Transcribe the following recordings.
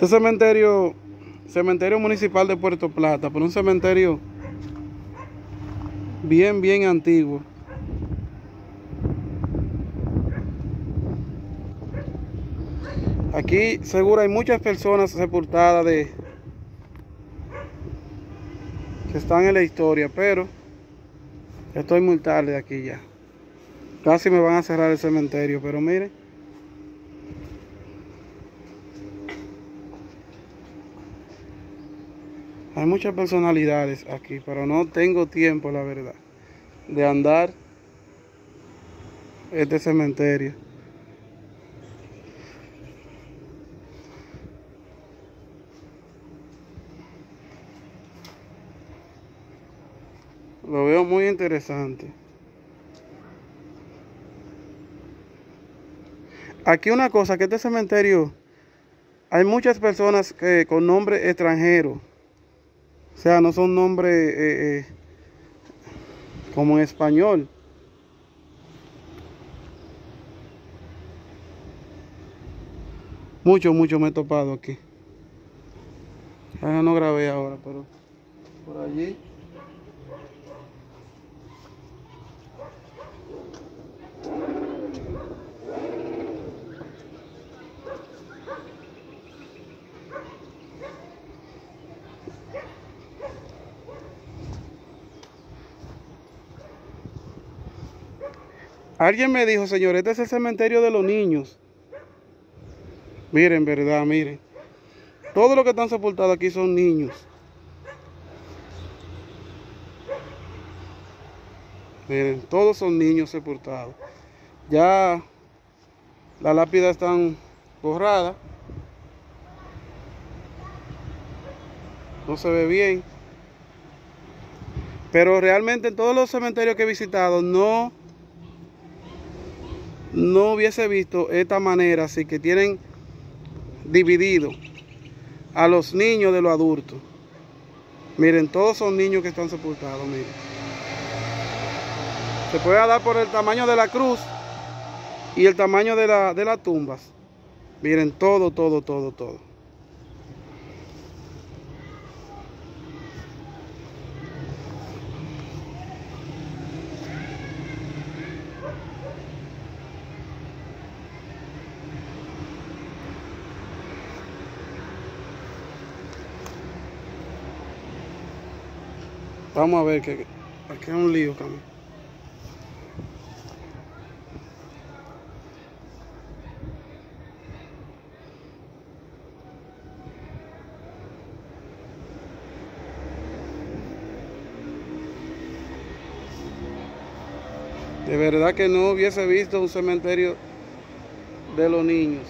Este cementerio municipal de Puerto Plata, pero un cementerio bien antiguo. Aquí seguro hay muchas personas sepultadas que están en la historia, pero estoy muy tarde aquí ya. Casi me van a cerrar el cementerio, pero miren. Hay muchas personalidades aquí, pero no tengo tiempo, la verdad, de andar este cementerio. Lo veo muy interesante. Aquí una cosa, que este cementerio hay muchas personas con nombre extranjero. O sea, no son nombres como en español. Mucho me he topado aquí. No grabé ahora, pero por allí. Alguien me dijo, señor, este es el cementerio de los niños. Miren, verdad, miren. Todos los que están sepultados aquí son niños. Miren, todos son niños sepultados. Ya las lápidas están borradas. No se ve bien. Pero realmente en todos los cementerios que he visitado no hubiese visto esta manera, así que tienen dividido a los niños de los adultos. Miren, todos son niños que están sepultados, miren. Se puede dar por el tamaño de la cruz y el tamaño de las tumbas. Miren, todo. Vamos a ver que aquí hay un lío, Camilo. De verdad que no hubiese visto un cementerio de los niños.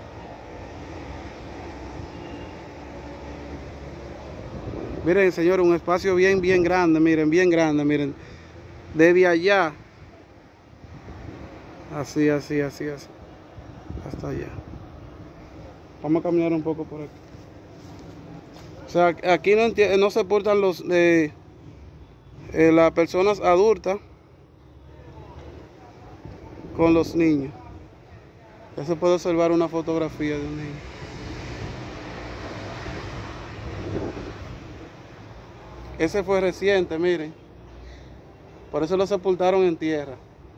Miren, señores, un espacio bien grande, miren, bien grande, miren. Desde allá, así, hasta allá. Vamos a caminar un poco por aquí. O sea, aquí no sepultan las personas adultas con los niños. Ya se puede observar una fotografía de un niño. Ese fue reciente, miren. Por eso lo sepultaron en tierra.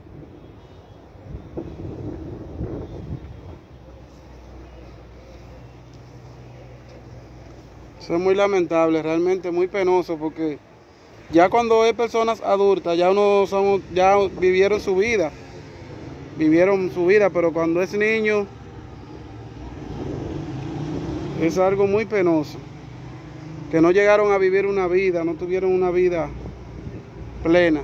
Eso es muy lamentable, realmente muy penoso, porque ya cuando hay personas adultas, ya vivieron su vida, pero cuando es niño es algo muy penoso, que no llegaron a vivir una vida, no tuvieron una vida plena.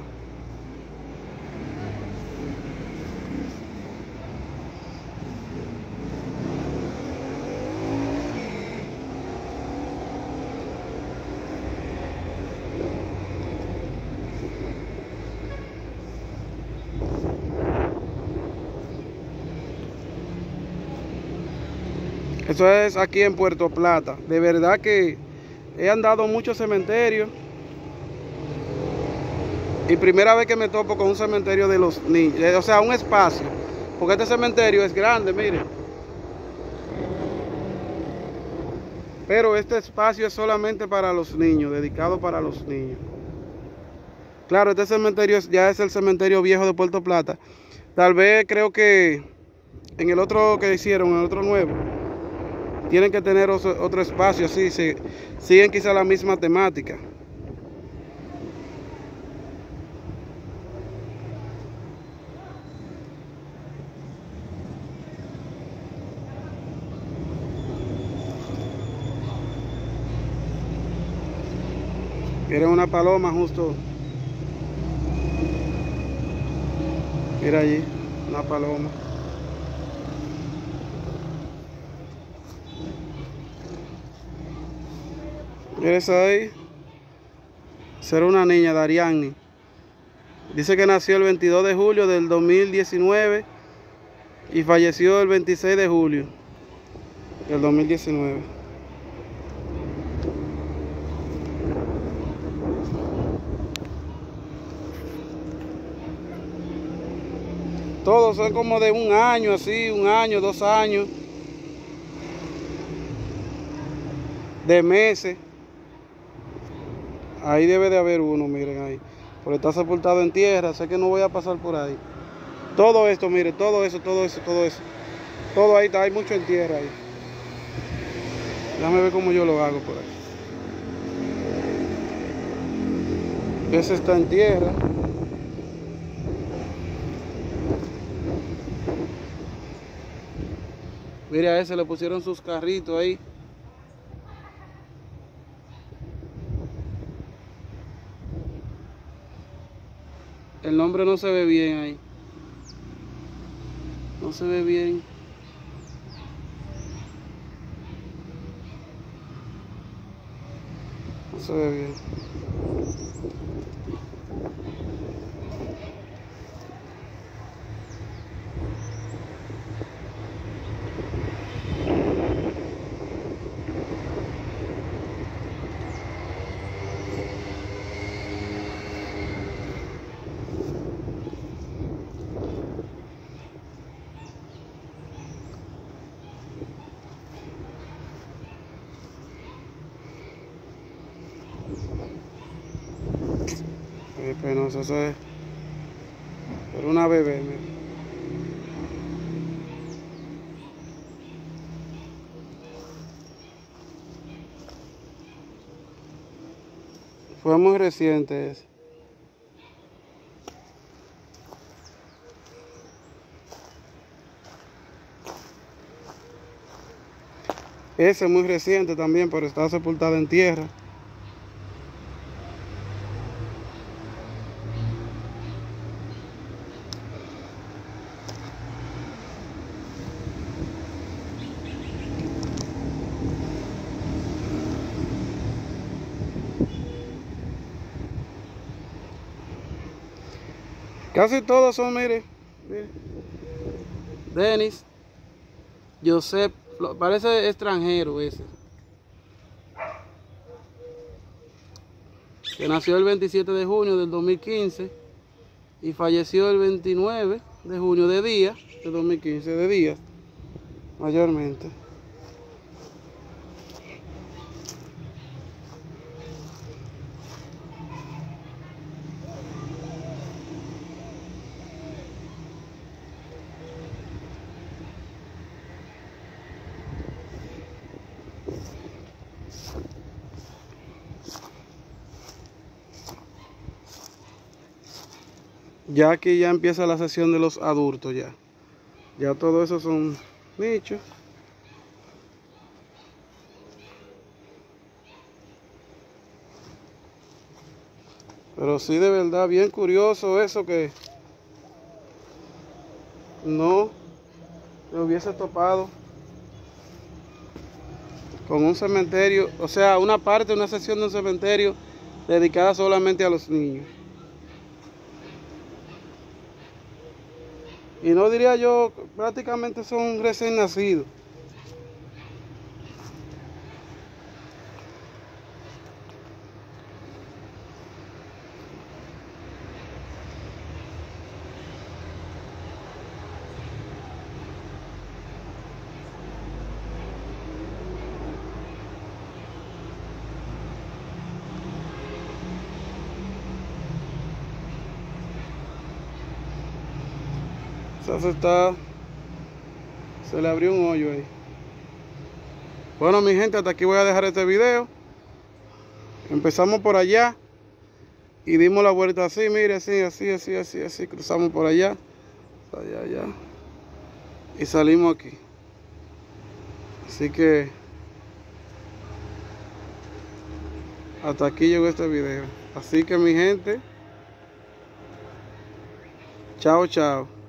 Eso es aquí en Puerto Plata. De verdad que he andado muchos cementerios y primera vez que me topo con un cementerio de los niños, o sea, un espacio, porque este cementerio es grande, miren. Pero este espacio es solamente para los niños, dedicado para los niños. Claro, este cementerio ya es el cementerio viejo de Puerto Plata. Tal vez creo que en el otro que hicieron, en el otro nuevo, tienen que tener otro espacio así, siguen quizá la misma temática. Miren una paloma justo. Mira allí, una paloma. Mira esa ahí. Será una niña, Dariani. Dice que nació el 22 de julio del 2019 y falleció el 26 de julio del 2019. Todos son como de un año, así, 1 año, 2 años, de meses. Ahí debe de haber uno, miren ahí. Porque está sepultado en tierra, sé que no voy a pasar por ahí. Todo esto, mire, todo eso. Todo ahí está, hay mucho en tierra ahí. Déjame ver cómo yo lo hago por ahí. Ese está en tierra. Mire, a ese le pusieron sus carritos ahí. El nombre no se ve bien ahí. No se ve bien. No se ve bien. Penoso, eso es. Pero una bebé, mira. Fue muy reciente ese. Ese es muy reciente también, pero está sepultado en tierra. Casi todos son, mire. Denis, Joseph, parece extranjero ese. Que nació el 27 de junio del 2015 y falleció el 29 de junio de 2015, de día, mayormente. Ya aquí ya empieza la sesión de los adultos ya. Ya todo eso son nichos. Pero sí, de verdad, bien curioso eso que no me hubiese topado con un cementerio, o sea, una parte, una sesión de un cementerio dedicada solamente a los niños. Y no diría yo, prácticamente son recién nacidos. Se le abrió un hoyo ahí. Bueno, mi gente, hasta aquí voy a dejar este video. Empezamos por allá y dimos la vuelta así, mire, así, cruzamos por allá, allá, y salimos aquí. Así que hasta aquí llegó este video. Así que mi gente, chao, chao.